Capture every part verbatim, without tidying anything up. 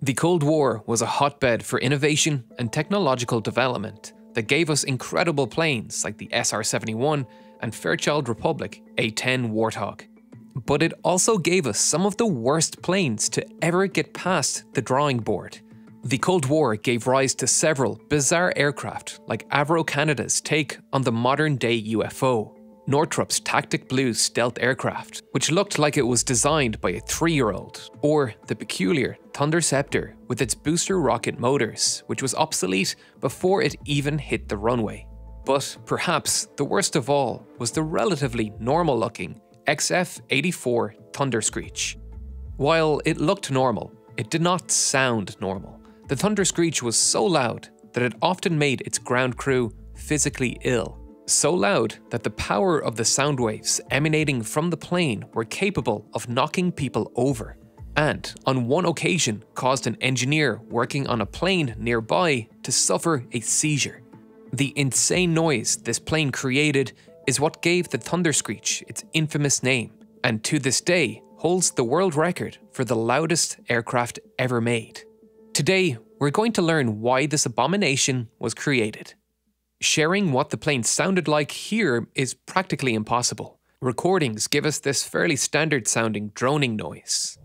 The Cold War was a hotbed for innovation and technological development that gave us incredible planes like the S R seventy-one and Fairchild Republic A ten Warthog. But it also gave us some of the worst planes to ever get past the drawing board. The Cold War gave rise to several bizarre aircraft like Avro Canada's take on the modern-day U F O, Northrop's Tactic Blue stealth aircraft, which looked like it was designed by a three-year-old, or the peculiar Thunderceptor with its booster rocket motors, which was obsolete before it even hit the runway. But perhaps the worst of all was the relatively normal-looking X F eighty-four Thunderscreech. While it looked normal, it did not sound normal. The Thunderscreech was so loud that it often made its ground crew physically ill. So loud that the power of the sound waves emanating from the plane were capable of knocking people over, and on one occasion caused an engineer working on a plane nearby to suffer a seizure. The insane noise this plane created is what gave the Thunderscreech its infamous name, and to this day holds the world record for the loudest aircraft ever made. Today, we're going to learn why this abomination was created. Sharing what the plane sounded like here is practically impossible. Recordings give us this fairly standard sounding droning noise.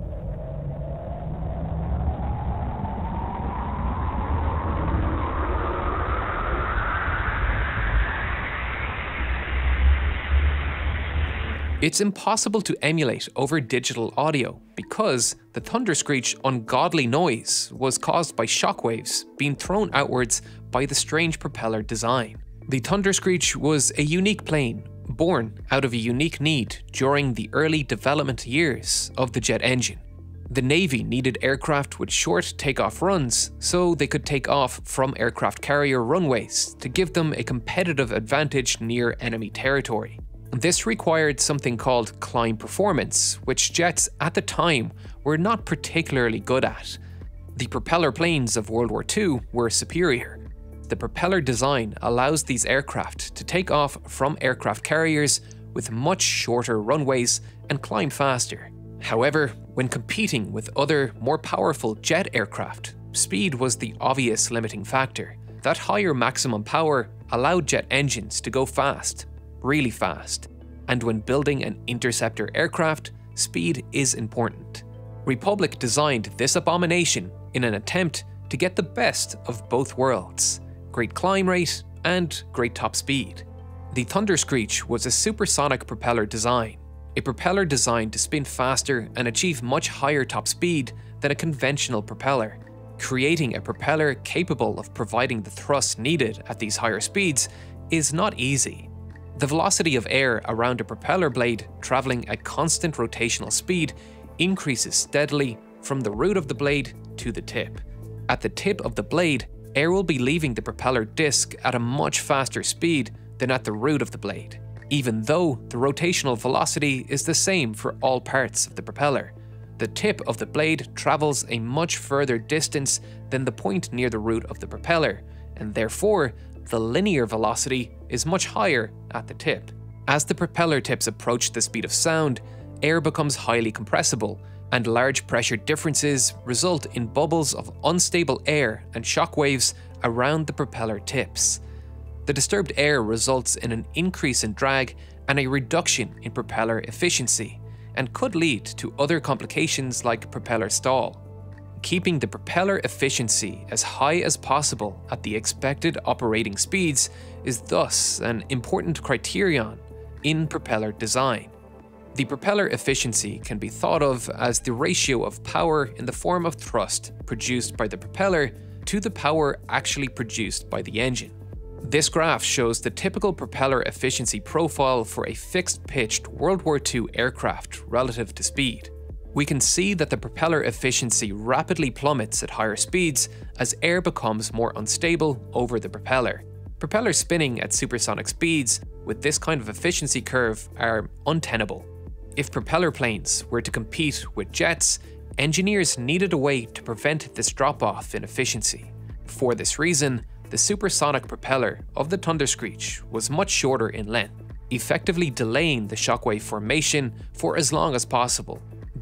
It's impossible to emulate over digital audio because the Thunderscreech ungodly noise was caused by shockwaves being thrown outwards by the strange propeller design. The Thunderscreech was a unique plane, born out of a unique need during the early development years of the jet engine. The Navy needed aircraft with short takeoff runs so they could take off from aircraft carrier runways to give them a competitive advantage near enemy territory. This required something called climb performance, which jets at the time were not particularly good at. The propeller planes of World War Two were superior. The propeller design allows these aircraft to take off from aircraft carriers with much shorter runways and climb faster. However, when competing with other, more powerful jet aircraft, speed was the obvious limiting factor. That higher maximum power allowed jet engines to go fast, really fast, and when building an interceptor aircraft, speed is important. Republic designed this abomination in an attempt to get the best of both worlds, great climb rate and great top speed. The Thunderscreech was a supersonic propeller design, a propeller designed to spin faster and achieve much higher top speed than a conventional propeller. Creating a propeller capable of providing the thrust needed at these higher speeds is not easy. The velocity of air around a propeller blade traveling at constant rotational speed increases steadily from the root of the blade to the tip. At the tip of the blade, air will be leaving the propeller disc at a much faster speed than at the root of the blade, even though the rotational velocity is the same for all parts of the propeller. The tip of the blade travels a much further distance than the point near the root of the propeller, and therefore, the linear velocity is much higher at the tip. As the propeller tips approach the speed of sound, air becomes highly compressible, and large pressure differences result in bubbles of unstable air and shock waves around the propeller tips. The disturbed air results in an increase in drag and a reduction in propeller efficiency, and could lead to other complications like propeller stall. Keeping the propeller efficiency as high as possible at the expected operating speeds is thus an important criterion in propeller design. The propeller efficiency can be thought of as the ratio of power in the form of thrust produced by the propeller to the power actually produced by the engine. This graph shows the typical propeller efficiency profile for a fixed-pitched World War Two aircraft relative to speed. We can see that the propeller efficiency rapidly plummets at higher speeds as air becomes more unstable over the propeller. Propellers spinning at supersonic speeds with this kind of efficiency curve are untenable. If propeller planes were to compete with jets, engineers needed a way to prevent this drop-off in efficiency. For this reason, the supersonic propeller of the Thunderscreech was much shorter in length, effectively delaying the shockwave formation for as long as possible.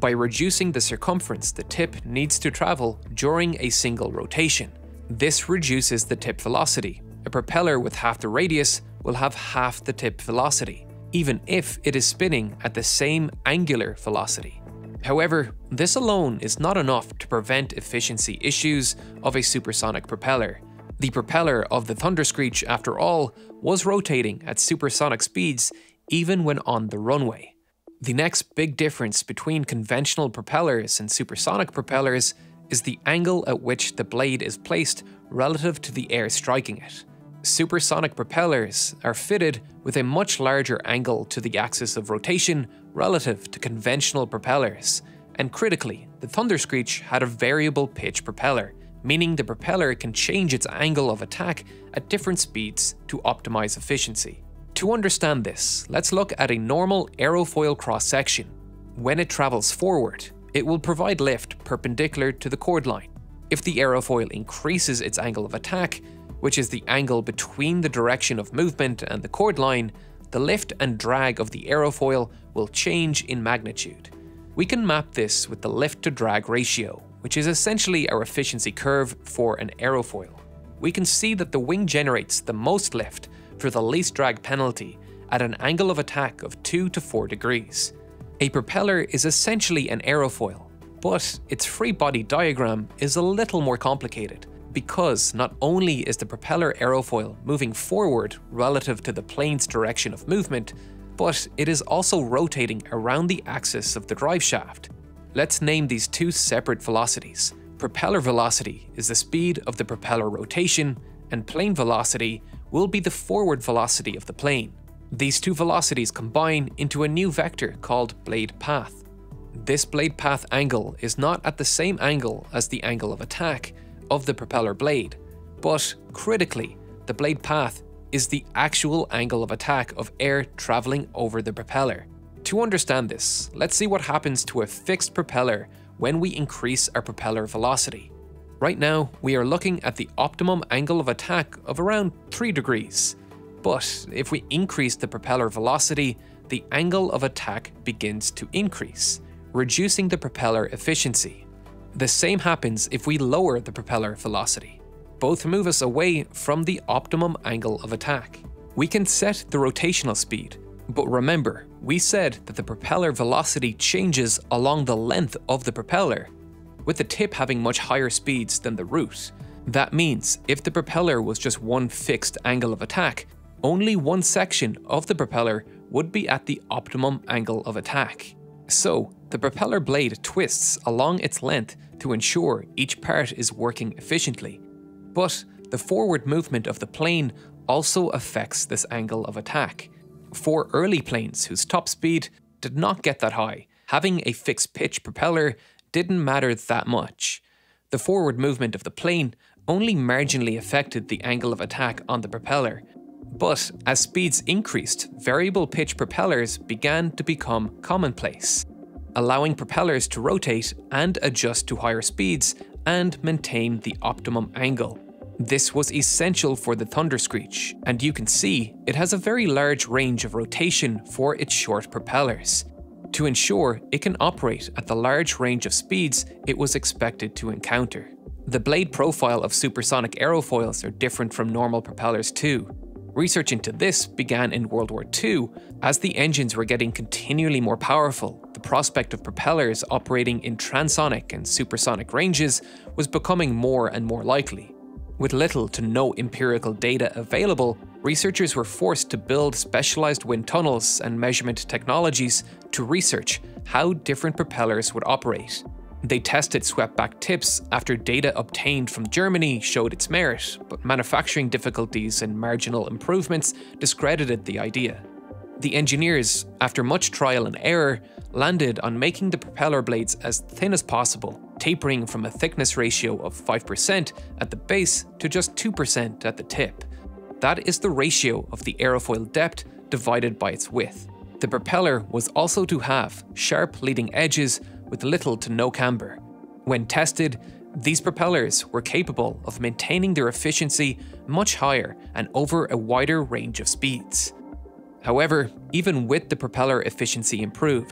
by reducing the circumference the tip needs to travel during a single rotation. This reduces the tip velocity. A propeller with half the radius will have half the tip velocity, even if it is spinning at the same angular velocity. However, this alone is not enough to prevent efficiency issues of a supersonic propeller. The propeller of the Thunderscreech, after all, was rotating at supersonic speeds even when on the runway. The next big difference between conventional propellers and supersonic propellers is the angle at which the blade is placed relative to the air striking it. Supersonic propellers are fitted with a much larger angle to the axis of rotation relative to conventional propellers, and critically, the Thunderscreech had a variable pitch propeller, meaning the propeller can change its angle of attack at different speeds to optimize efficiency. To understand this, let's look at a normal aerofoil cross-section. When it travels forward, it will provide lift perpendicular to the chord line. If the aerofoil increases its angle of attack, which is the angle between the direction of movement and the chord line, the lift and drag of the aerofoil will change in magnitude. We can map this with the lift to drag ratio, which is essentially our efficiency curve for an aerofoil. We can see that the wing generates the most lift for the least drag penalty at an angle of attack of two to four degrees. A propeller is essentially an aerofoil, but its free body diagram is a little more complicated, because not only is the propeller aerofoil moving forward relative to the plane's direction of movement, but it is also rotating around the axis of the drive shaft. Let's name these two separate velocities. Propeller velocity is the speed of the propeller rotation, and plane velocity will be the forward velocity of the plane. These two velocities combine into a new vector called blade path. This blade path angle is not at the same angle as the angle of attack of the propeller blade, but critically, the blade path is the actual angle of attack of air traveling over the propeller. To understand this, let's see what happens to a fixed propeller when we increase our propeller velocity. Right now, we are looking at the optimum angle of attack of around three degrees. But if we increase the propeller velocity, the angle of attack begins to increase, reducing the propeller efficiency. The same happens if we lower the propeller velocity. Both move us away from the optimum angle of attack. We can set the rotational speed, but remember, we said that the propeller velocity changes along the length of the propeller, with the tip having much higher speeds than the root. That means if the propeller was just one fixed angle of attack, only one section of the propeller would be at the optimum angle of attack. So, the propeller blade twists along its length to ensure each part is working efficiently. But the forward movement of the plane also affects this angle of attack. For early planes whose top speed did not get that high, having a fixed pitch propeller didn't matter that much. The forward movement of the plane only marginally affected the angle of attack on the propeller. But as speeds increased, variable pitch propellers began to become commonplace, allowing propellers to rotate and adjust to higher speeds and maintain the optimum angle. This was essential for the Thunderscreech, and you can see it has a very large range of rotation for its short propellers, to ensure it can operate at the large range of speeds it was expected to encounter. The blade profile of supersonic aerofoils are different from normal propellers too. Research into this began in World War Two. As the engines were getting continually more powerful, the prospect of propellers operating in transonic and supersonic ranges was becoming more and more likely. With little to no empirical data available, researchers were forced to build specialized wind tunnels and measurement technologies to research how different propellers would operate. They tested swept-back tips after data obtained from Germany showed its merit, but manufacturing difficulties and marginal improvements discredited the idea. The engineers, after much trial and error, landed on making the propeller blades as thin as possible, tapering from a thickness ratio of five percent at the base to just two percent at the tip. That is the ratio of the aerofoil depth divided by its width. The propeller was also to have sharp leading edges with little to no camber. When tested, these propellers were capable of maintaining their efficiency much higher and over a wider range of speeds. However, even with the propeller efficiency improved,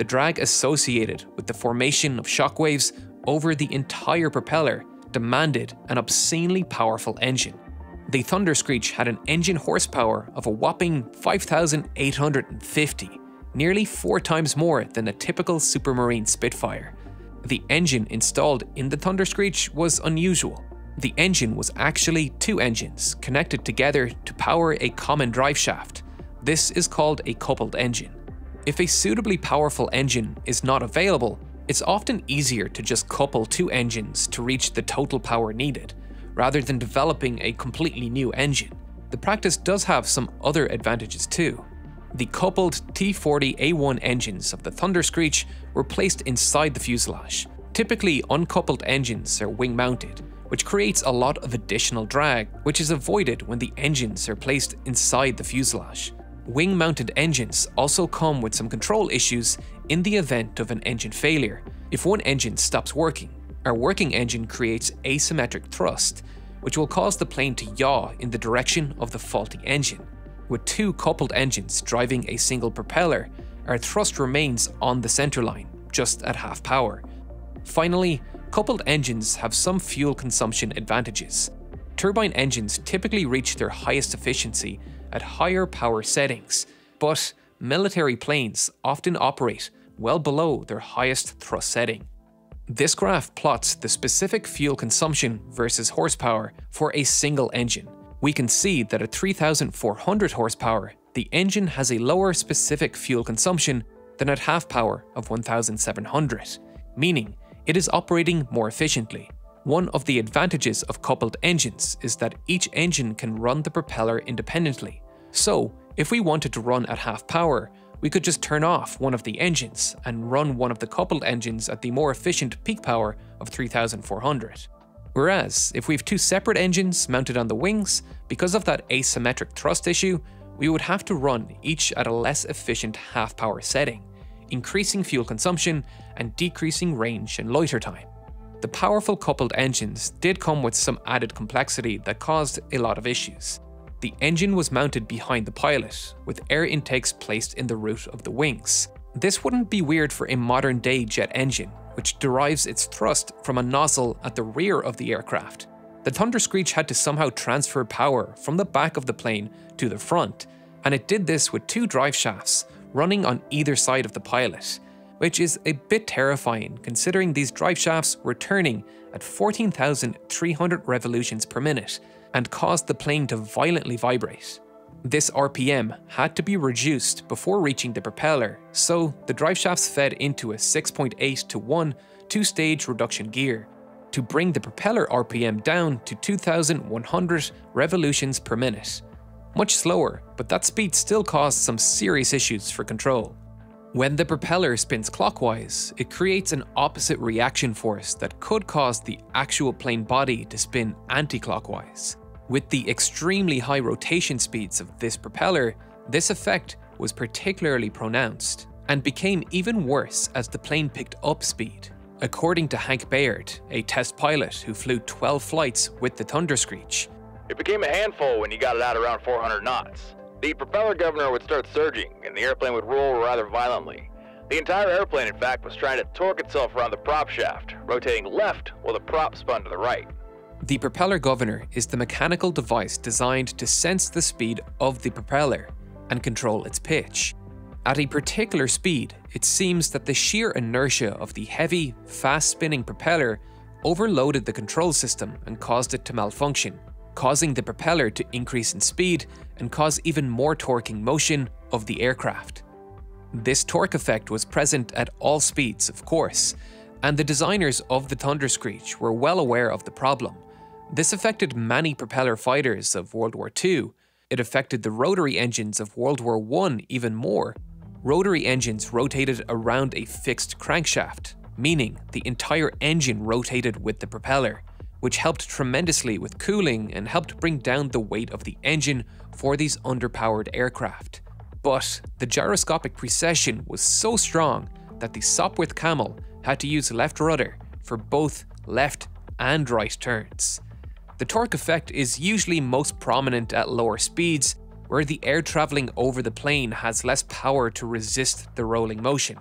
The drag associated with the formation of shockwaves over the entire propeller demanded an obscenely powerful engine. The Thunderscreech had an engine horsepower of a whopping five thousand eight hundred fifty, nearly four times more than a typical Supermarine Spitfire. The engine installed in the Thunderscreech was unusual. The engine was actually two engines connected together to power a common driveshaft. This is called a coupled engine. If a suitably powerful engine is not available, it's often easier to just couple two engines to reach the total power needed, rather than developing a completely new engine. The practice does have some other advantages too. The coupled T forty A one engines of the Thunderscreech were placed inside the fuselage. Typically, uncoupled engines are wing-mounted, which creates a lot of additional drag, which is avoided when the engines are placed inside the fuselage. Wing-mounted engines also come with some control issues in the event of an engine failure. If one engine stops working, our working engine creates asymmetric thrust, which will cause the plane to yaw in the direction of the faulty engine. With two coupled engines driving a single propeller, our thrust remains on the centerline, just at half power. Finally, coupled engines have some fuel consumption advantages. Turbine engines typically reach their highest efficiency at higher power settings, but military planes often operate well below their highest thrust setting. This graph plots the specific fuel consumption versus horsepower for a single engine. We can see that at three thousand four hundred horsepower, the engine has a lower specific fuel consumption than at half power of one thousand seven hundred, meaning it is operating more efficiently. One of the advantages of coupled engines is that each engine can run the propeller independently. So, if we wanted to run at half power, we could just turn off one of the engines and run one of the coupled engines at the more efficient peak power of three thousand four hundred. Whereas, if we have two separate engines mounted on the wings, because of that asymmetric thrust issue, we would have to run each at a less efficient half power setting, increasing fuel consumption and decreasing range and loiter time. The powerful coupled engines did come with some added complexity that caused a lot of issues. The engine was mounted behind the pilot, with air intakes placed in the root of the wings. This wouldn't be weird for a modern-day jet engine, which derives its thrust from a nozzle at the rear of the aircraft. The Thunderscreech had to somehow transfer power from the back of the plane to the front, and it did this with two drive shafts running on either side of the pilot, which is a bit terrifying considering these drive shafts were turning at fourteen thousand three hundred revolutions per minute and caused the plane to violently vibrate. This R P M had to be reduced before reaching the propeller, so the drive shafts fed into a six point eight to one two-stage reduction gear to bring the propeller R P M down to two thousand one hundred revolutions per minute. Much slower, but that speed still caused some serious issues for control. When the propeller spins clockwise, it creates an opposite reaction force that could cause the actual plane body to spin anti-clockwise. With the extremely high rotation speeds of this propeller, this effect was particularly pronounced and became even worse as the plane picked up speed. According to Hank Bayard, a test pilot who flew twelve flights with the Thunderscreech, "It became a handful when you got it out around four hundred knots. The propeller governor would start surging, and the airplane would roll rather violently. The entire airplane, in fact, was trying to torque itself around the prop shaft, rotating left while the prop spun to the right." The propeller governor is the mechanical device designed to sense the speed of the propeller and control its pitch. At a particular speed, it seems that the sheer inertia of the heavy, fast-spinning propeller overloaded the control system and caused it to malfunction, causing the propeller to increase in speed and cause even more torquing motion of the aircraft. This torque effect was present at all speeds, of course, and the designers of the Thunderscreech were well aware of the problem. This affected many propeller fighters of World War Two. It affected the rotary engines of World War One even more. Rotary engines rotated around a fixed crankshaft, meaning the entire engine rotated with the propeller, which helped tremendously with cooling and helped bring down the weight of the engine for these underpowered aircraft. But the gyroscopic precession was so strong that the Sopwith Camel had to use left rudder for both left and right turns. The torque effect is usually most prominent at lower speeds, where the air traveling over the plane has less power to resist the rolling motion.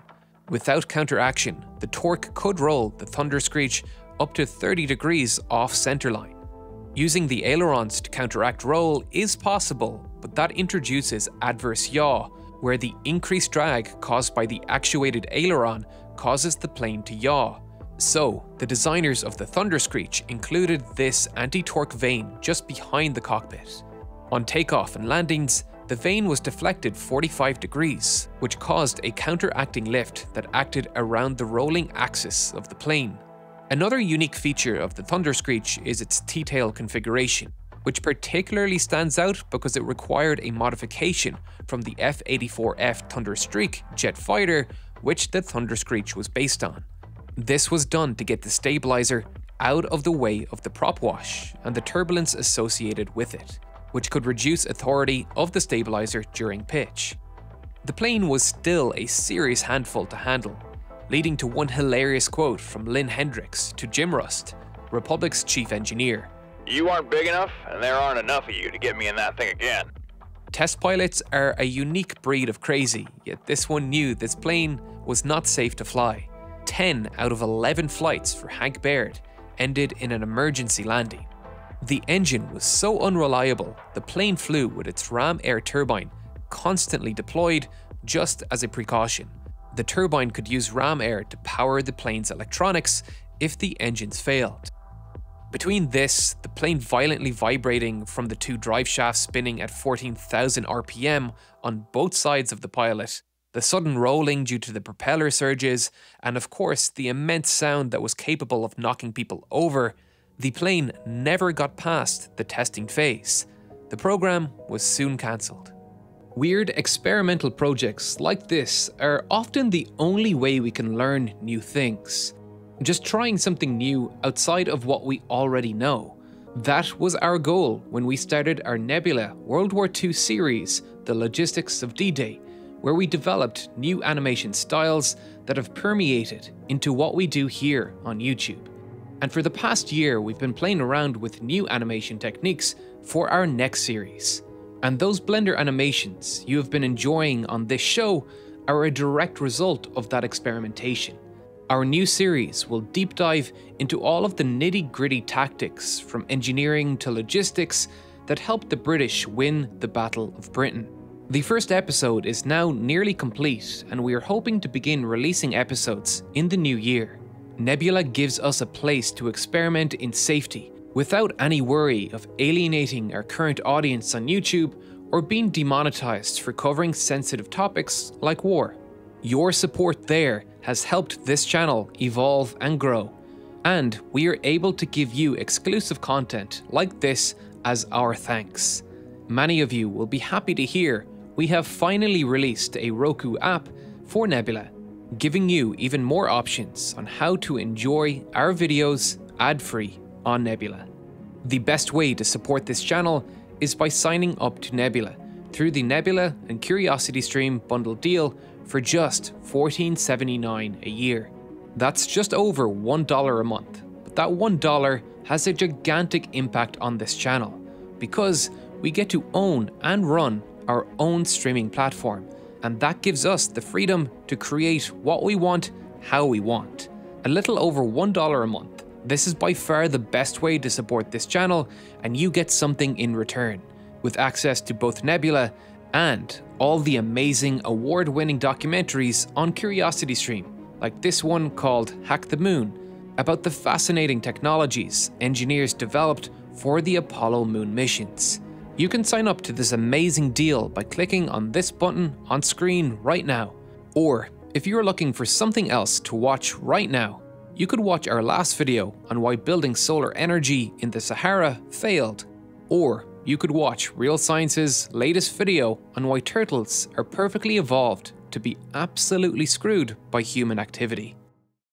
Without counteraction, the torque could roll the Thunder Screech up to thirty degrees off centerline. Using the ailerons to counteract roll is possible, but that introduces adverse yaw, where the increased drag caused by the actuated aileron causes the plane to yaw. So, the designers of the Thunder Screech included this anti-torque vane just behind the cockpit. On takeoff and landings, the vane was deflected forty-five degrees, which caused a counteracting lift that acted around the rolling axis of the plane. Another unique feature of the Thunder Screech is its T-tail configuration, which particularly stands out because it required a modification from the F eighty-four F Thunder Streak jet fighter, which the Thunder Screech was based on. This was done to get the stabilizer out of the way of the prop wash and the turbulence associated with it, which could reduce authority of the stabilizer during pitch. The plane was still a serious handful to handle, leading to one hilarious quote from Lynn Hendricks to Jim Rust, Republic's chief engineer. "You aren't big enough, and there aren't enough of you to get me in that thing again." Test pilots are a unique breed of crazy, yet this one knew this plane was not safe to fly. ten out of eleven flights for Hank Baird ended in an emergency landing. The engine was so unreliable, the plane flew with its ram air turbine constantly deployed just as a precaution. The turbine could use ram air to power the plane's electronics if the engines failed. Between this, the plane violently vibrating from the two drive shafts spinning at fourteen thousand R P M on both sides of the pilot, the sudden rolling due to the propeller surges, and of course the immense sound that was capable of knocking people over, the plane never got past the testing phase. The program was soon cancelled. Weird experimental projects like this are often the only way we can learn new things. Just trying something new outside of what we already know. That was our goal when we started our Nebula World War Two series, The Logistics of D-Day, where we developed new animation styles that have permeated into what we do here on YouTube. And for the past year, we've been playing around with new animation techniques for our next series. And those Blender animations you have been enjoying on this show are a direct result of that experimentation. Our new series will deep dive into all of the nitty-gritty tactics from engineering to logistics that helped the British win the Battle of Britain. The first episode is now nearly complete, and we are hoping to begin releasing episodes in the new year. Nebula gives us a place to experiment in safety, without any worry of alienating our current audience on YouTube or being demonetized for covering sensitive topics like war. Your support there has helped this channel evolve and grow, and we are able to give you exclusive content like this as our thanks. Many of you will be happy to hear we have finally released a Roku app for Nebula, giving you even more options on how to enjoy our videos ad-free on Nebula. The best way to support this channel is by signing up to Nebula through the Nebula and CuriosityStream bundle deal for just fourteen seventy-nine a year. That's just over one dollar a month, but that one dollar has a gigantic impact on this channel because we get to own and run our own streaming platform, and that gives us the freedom to create what we want, how we want. A little over one dollar a month. This is by far the best way to support this channel, and you get something in return, with access to both Nebula and all the amazing award-winning documentaries on CuriosityStream, like this one called Hack the Moon, about the fascinating technologies engineers developed for the Apollo moon missions. You can sign up to this amazing deal by clicking on this button on screen right now. Or, if you're looking for something else to watch right now, you could watch our last video on why building solar energy in the Sahara failed. Or, you could watch Real Science's latest video on why turtles are perfectly evolved to be absolutely screwed by human activity.